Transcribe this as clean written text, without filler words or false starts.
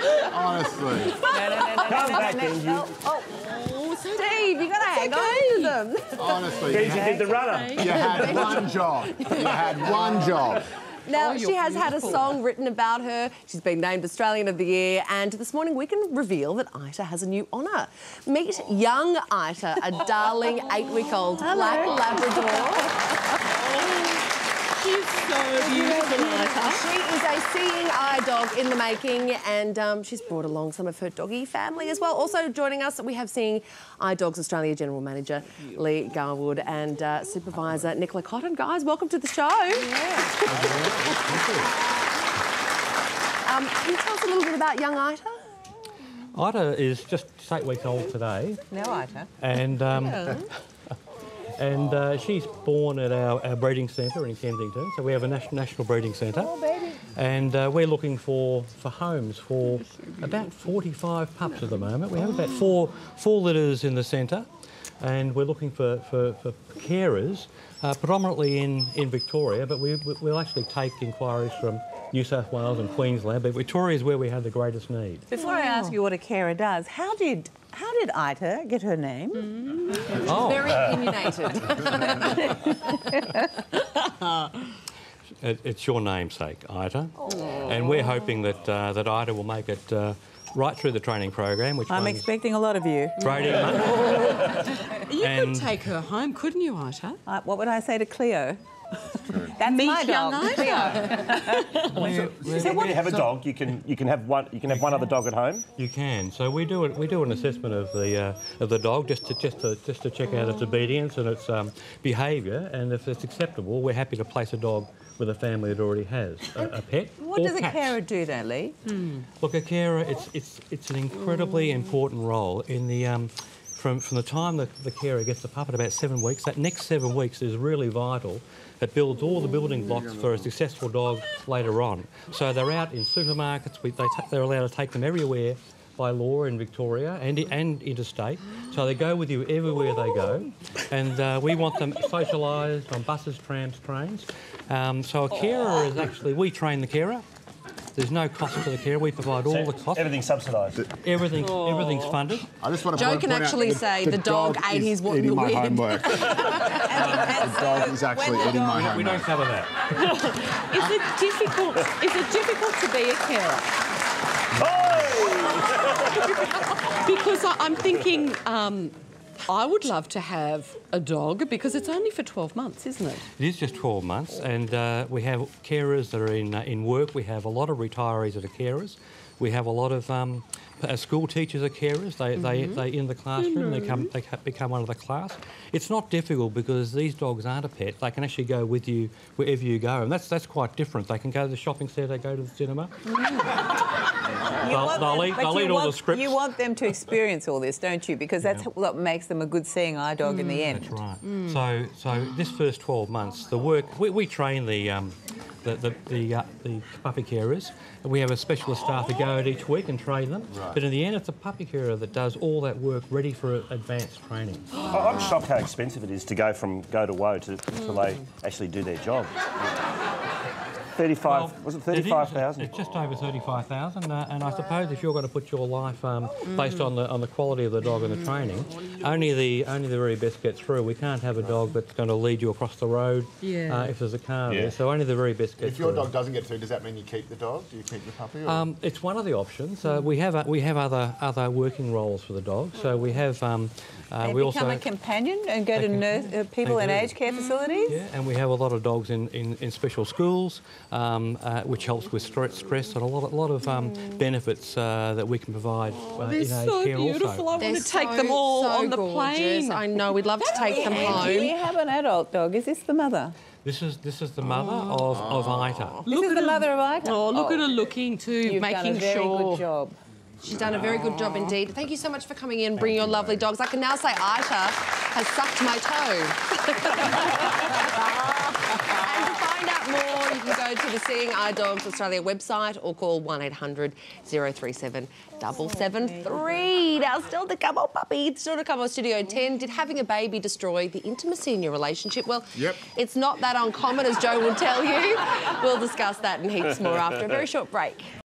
Honestly. Come back, Benji. Oh, Steve, you got to hang on to them. Honestly. Benji did the runner. You had one job. You had one job. Now, she has had a song written about her. She's been named Australian of the Year. And this morning we can reveal that Ita has a new honour. Meet young Ita, a darling 8-week-old black Labrador. She's so beautiful, Ita. She is a Seeying Eye Dog in the making, and she's brought along some of her doggy family as well. Also joining us, we have Seeying Eye Dog's Australia General Manager, Lee Garwood, and Supervisor Nicola Cotton. Guys, welcome to the show. Can you tell us a little bit about young Ita? Ita is just 8 weeks old today. No, Ita. And she's born at our breeding centre in Kensington. So we have a national breeding centre. Oh, baby. And we're looking for homes for about 45 pups at the moment. We have about four litters in the centre. And we're looking for carers, predominantly in Victoria, but we'll actually take inquiries from New South Wales and Queensland, but Victoria is where we have the greatest need. Before I ask you what a carer does, how did Ita get her name? Oh. Very opinionated. It's your namesake, Ita, and we're hoping that Ita will make it right through the training program, which I'm expecting a lot of you. Trading month. You could take her home, couldn't you, Ita? What would I say to Cleo? That's Meet my young dog, Cleo. So when you have a dog, you can have one other dog at home. You can. So we do an assessment of the dog just to check out its obedience and its behaviour, and if it's acceptable, we're happy to place a dog with a family that already has a pet. What or does a cats. carer do, though, Lee? Look, a carer, it's an incredibly important role in the. From the time the carer gets the pup at about 7 weeks, that next 7 weeks is really vital. It builds all the building blocks for a successful dog later on. So they're out in supermarkets, they're allowed to take them everywhere by law in Victoria and interstate. So they go with you everywhere they go. And we want them socialised on buses, trams, trains. So a carer is actually, we train the carer. There's no cost to the carer. We provide all the costs. Everything's subsidised. Everything's funded. I just want to Joe can actually say the dog ate his what in the my wind. homework. The dog is actually eating my homework. We don't cover that. Is it difficult to be a carer? Because I'm thinking I would love to have a dog because it's only for 12 months, isn't it? It is just 12 months, and we have carers that are in work. We have a lot of retirees that are carers. We have a lot of school teachers are carers. They in the classroom. They become one of the class. It's not difficult because these dogs aren't a pet. They can actually go with you wherever you go, and that's quite different. They can go to the shopping centre, go to the cinema. They'll eat all the scripts. You want them to experience all this, don't you? Because that's what makes them a good seeing eye dog in the end. That's right. So this first 12 months, the work we train the puppy carers. We have a specialist staff that go out each week and train them. Right. But in the end, it's a puppy carer that does all that work ready for advanced training. I'm shocked how expensive it is to go from go to woe till they actually do their job. 35, was it 35,000? It's just over 35,000, and I suppose if you're going to put your life based on the quality of the dog and the training, only the very best get through. We can't have a dog that's going to lead you across the road if there's a car there. So only the very best get through. If your dog doesn't get through, does that mean you keep the dog? Do you keep the puppy? Or? It's one of the options. We have other working roles for the dog. So we have. They become a companion and go to nurse people in aged care facilities? Yeah, and we have a lot of dogs in special schools, which helps with stress and a lot of benefits that we can provide in aged care also. They're so beautiful. I want to take them all on the plane. I know, we'd love to take them home. We have an adult dog. Is this the mother? This is the mother of Ita. This is the mother of Ita? Oh, look at her looking too, You've making done a very sure. good job. She's done a very good job indeed. Thank you so much for coming in, bringing your lovely dogs. I can now say Ita has sucked my toe. And to find out more, you can go to the Seeing Eye Dogs Australia website or call 1800 037 773. Now, still to come on, puppy. Still to come on Studio 10. Did having a baby destroy the intimacy in your relationship? Well, it's not that uncommon, as Joe will tell you. We'll discuss that and heaps more after a very short break.